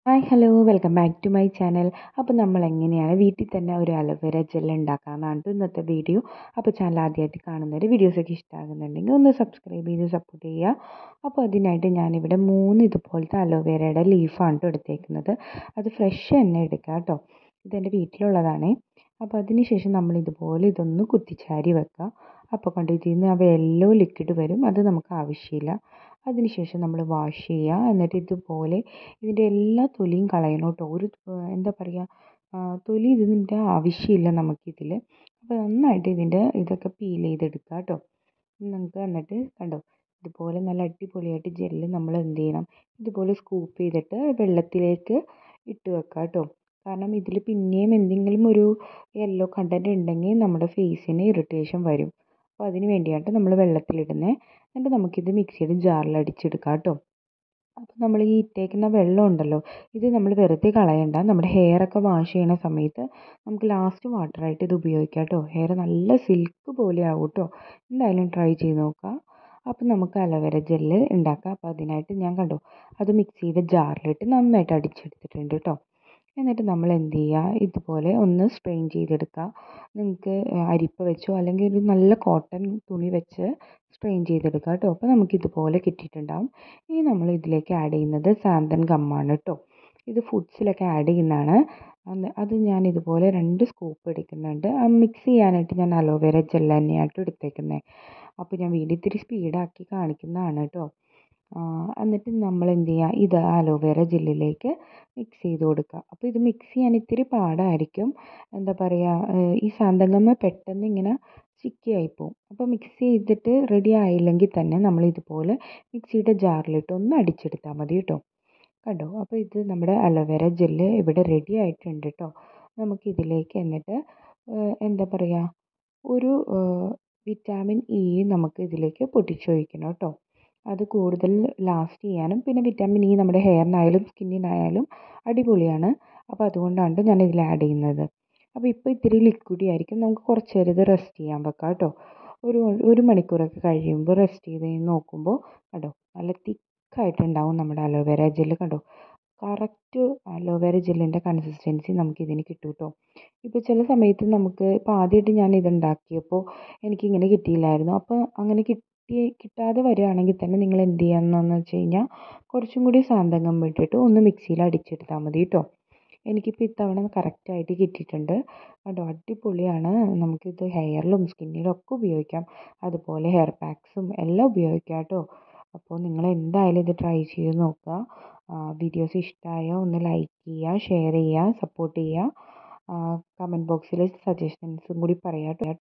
Hi hello welcome back to my channel. അപ്പോൾ നമ്മൾ എങ്ങനെയാണ് വീട്ടിൽ തന്നെ ഒരു അലോവേര ജെൽ ഉണ്ടാക്കാമെന്നാണ് ഇന്നത്തെ വീഡിയോ. അപ്പോൾ ചാനൽ ആദ്യമായിട്ട് കാണുന്നവർ വീഡിയോസൊക്കെ ഇഷ്ടമാകുന്നുണ്ടെങ്കിൽ ഒന്ന് സബ്സ്ക്രൈബ് ചെയ്ത് സപ്പോർട്ട് ചെയ്യുക. അപ്പോൾ അതിനായിട്ട് ഞാനിവിടെ 3 ഇതുപോലത്തെ അലോവേരയുടെ ലീഫാണ് എടുത്തേക്കുന്നത്. അത് ഫ്രഷ് തന്നെ എടുക്കുക കേട്ടോ. ഇതെൻ്റെ വീട്ടിലുള്ളതാണേ. അപ്പോൾ അതിന് ശേഷം നമ്മൾ ഇതുപോലെ ഇതൊന്ന് കുത്തിച്ചാരി വെക്കുക. അപ്പോൾ കണ്ടു ഇതിൽ നിന്ന് ആ യെല്ലോ ലിക്വിഡ് വരും, അത് നമുക്ക് ആവശ്യമില്ല. അതിനുശേഷം നമ്മൾ വാഷ് ചെയ്യുക. എന്നിട്ട് ഇതുപോലെ ഇതിൻ്റെ എല്ലാ തൊലിയും കളയണം കേട്ടോ. എന്താ പറയുക, തൊലി ഇതിൻ്റെ ആവശ്യമില്ല നമുക്കിതിൽ. അപ്പോൾ നന്നായിട്ട് ഇതിൻ്റെ ഇതൊക്കെ പീൽ ചെയ്തെടുക്കുക കേട്ടോ. നമുക്ക് എന്നിട്ട് കണ്ടോ ഇതുപോലെ നല്ല അടിപൊളിയായിട്ട് ജെല്ല് നമ്മൾ എന്ത് ചെയ്യണം, ഇതുപോലെ സ്കൂപ്പ് ചെയ്തിട്ട് വെള്ളത്തിലേക്ക് ഇട്ട് വെക്കുക കേട്ടോ. കാരണം ഇതിൽ പിന്നെയും എന്തെങ്കിലും ഒരു യെല്ലോ കണ്ടൻറ്റ് ഉണ്ടെങ്കിൽ നമ്മുടെ ഫേസിന് ഇറിറ്റേഷൻ വരും. അപ്പോൾ അതിന് വേണ്ടിയാണ് നമ്മൾ വെള്ളത്തിലിടുന്നത്. എന്നിട്ട് നമുക്കിത് മിക്സിയുടെ ജാറിൽ അടിച്ചെടുക്കാം കേട്ടോ. അപ്പോൾ നമ്മൾ ഈ ഇട്ടേക്കുന്ന വെള്ളം ഉണ്ടല്ലോ, ഇത് നമ്മൾ വെറുതെ കളയണ്ട. നമ്മുടെ ഹെയറൊക്കെ വാഷ് ചെയ്യുന്ന സമയത്ത് നമുക്ക് ലാസ്റ്റ് വാട്ടറായിട്ട് ഇത് ഉപയോഗിക്കാം കേട്ടോ. ഹെയർ നല്ല സിൽക്ക് പോലെ ആവും കേട്ടോ. എന്തായാലും ട്രൈ ചെയ്ത് നോക്കുക. അപ്പോൾ നമുക്ക് അലോവേര ജെല്ല് ഉണ്ടാക്കാം. അപ്പോൾ അതിനായിട്ട് ഞാൻ കണ്ടോ അത് മിക്സിയുടെ ജാറിലിട്ട് നന്നായിട്ട് അടിച്ചെടുത്തിട്ടുണ്ട് കേട്ടോ. എന്നിട്ട് നമ്മൾ എന്ത് ചെയ്യുക, ഇതുപോലെ ഒന്ന് സ്ട്രെയിൻ ചെയ്തെടുക്കുക. നിങ്ങൾക്ക് അരിപ്പ വെച്ചോ അല്ലെങ്കിൽ ഒരു നല്ല കോട്ടൺ തുണി വെച്ച് സ്ട്രെയിൻ ചെയ്തെടുക്കുക കേട്ടോ. അപ്പോൾ നമുക്കിതുപോലെ കിട്ടിയിട്ടുണ്ടാവും. ഇനി നമ്മൾ ഇതിലേക്ക് ആഡ് ചെയ്യുന്നത് സാന്തൻ ഗമ്മാണ് കേട്ടോ. ഇത് ഫുഡ്സിലൊക്കെ ആഡ് ചെയ്യുന്നതാണ്. അത് ഞാൻ ഇതുപോലെ 2 സ്കൂപ്പ് എടുക്കുന്നുണ്ട്. മിക്സ് ചെയ്യാനായിട്ട് ഞാൻ അലോവേര ജെൽ തന്നെയായിട്ട് എടുത്തേക്കുന്നത്. അപ്പോൾ ഞാൻ വീഡിയോ ഇത്തിരി സ്പീഡാക്കി കാണിക്കുന്നതാണ് കേട്ടോ. എന്നിട്ട് നമ്മൾ എന്ത് ചെയ്യുക, ഇത് അലോവേര ജെല്ലിലേക്ക് മിക്സ് ചെയ്ത് കൊടുക്കുക. അപ്പോൾ ഇത് മിക്സ് ചെയ്യാൻ ഇത്തിരി പാടായിരിക്കും. എന്താ പറയുക, ഈ സാന്തൻഗമ്മ പെട്ടെന്ന് ഇങ്ങനെ സ്റ്റിക്കി ആയിപ്പോവും. അപ്പോൾ മിക്സ് ചെയ്തിട്ട് റെഡി ആയില്ലെങ്കിൽ തന്നെ നമ്മൾ ഇതുപോലെ മിക്സിയുടെ ജാറിലിട്ട് ഒന്ന് അടിച്ചെടുത്താൽ മതി കേട്ടോ. കണ്ടോ, അപ്പോൾ ഇത് നമ്മുടെ അലോവേര ജെല്ല് ഇവിടെ റെഡി ആയിട്ടുണ്ട് കേട്ടോ. നമുക്കിതിലേക്ക് എന്നിട്ട് എന്താ പറയുക, ഒരു വിറ്റാമിൻ ഇ നമുക്ക് ഇതിലേക്ക് പൊട്ടിച്ചൊഴിക്കണം കേട്ടോ. അത് കൂടുതൽ ലാസ്റ്റ് ചെയ്യാനും പിന്നെ വിറ്റാമിൻ ഇ നമ്മുടെ ഹെയറിനായാലും സ്കിന്നിനായാലും അടിപൊളിയാണ്. അപ്പോൾ അതുകൊണ്ടാണ് ഞാൻ ഇതിൽ ആഡ് ചെയ്യുന്നത്. അപ്പോൾ ഇപ്പോൾ ഇത്തിരി ലിക്വിഡി ആയിരിക്കും, നമുക്ക് കുറച്ച് നേരം ഇത് റെസ്റ്റ് ചെയ്യാൻ വെക്കാം കേട്ടോ. ഒരു മണിക്കൂറൊക്കെ കഴിയുമ്പോൾ റെസ്റ്റ് ചെയ്ത് നോക്കുമ്പോൾ കണ്ടോ നല്ല തിക്കായിട്ടുണ്ടാവും നമ്മുടെ അലോവേര ജെല്ല്. കണ്ടോ കറക്റ്റ് അലോവേര ജെല്ലിൻ്റെ കൺസിസ്റ്റൻസി നമുക്കിതിന് കിട്ടും കേട്ടോ. ഇപ്പോൾ ചില സമയത്ത് നമുക്ക് ഇപ്പോൾ ആദ്യമായിട്ട് ഞാൻ ഇതുണ്ടാക്കിയപ്പോൾ എനിക്കിങ്ങനെ കിട്ടിയില്ലായിരുന്നു. അപ്പോൾ അങ്ങനെ കിട്ടാതെ വരികയാണെങ്കിൽ തന്നെ നിങ്ങൾ എന്ത് ചെയ്യണമെന്ന് വെച്ച് കഴിഞ്ഞാൽ കുറച്ചും കൂടി സാന്തകം ഇട്ടിട്ട് ഒന്ന് മിക്സിയിൽ അടിച്ചെടുത്താൽ മതി കേട്ടോ. എനിക്കിപ്പോൾ ഇത്തവണ കറക്റ്റായിട്ട് കിട്ടിയിട്ടുണ്ട്. കേട്ടോ അടിപൊളിയാണ്. നമുക്കിത് ഹെയറിലും സ്കിന്നിലും ഒക്കെ ഉപയോഗിക്കാം. അതുപോലെ ഹെയർ പാക്സും എല്ലാം ഉപയോഗിക്കാം കേട്ടോ. അപ്പോൾ നിങ്ങൾ എന്തായാലും ഇത് ട്രൈ ചെയ്ത് നോക്കുക. വീഡിയോസ് ഇഷ്ടമായോ ഒന്ന് ലൈക്ക് ചെയ്യുക, ഷെയർ ചെയ്യുക, സപ്പോർട്ട് ചെയ്യുക. കമൻറ്റ് ബോക്സിൽ സജഷൻസും കൂടി പറയാം കേട്ടോ.